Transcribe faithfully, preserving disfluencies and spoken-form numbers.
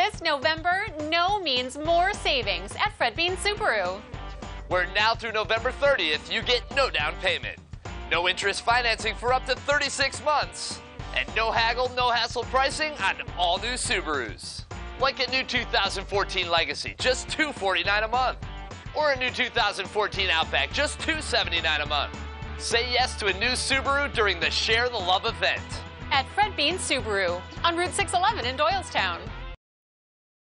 This November, no means more savings at Fred Bean Subaru. Where now through November thirtieth, you get no down payment, no interest financing for up to thirty-six months, and no haggle, no hassle pricing on all new Subarus. Like a new two thousand fourteen Legacy, just two hundred forty-nine dollars a month. Or a new two thousand fourteen Outback, just two hundred seventy-nine dollars a month. Say yes to a new Subaru during the Share the Love event. At Fred Bean Subaru on Route six eleven in Doylestown.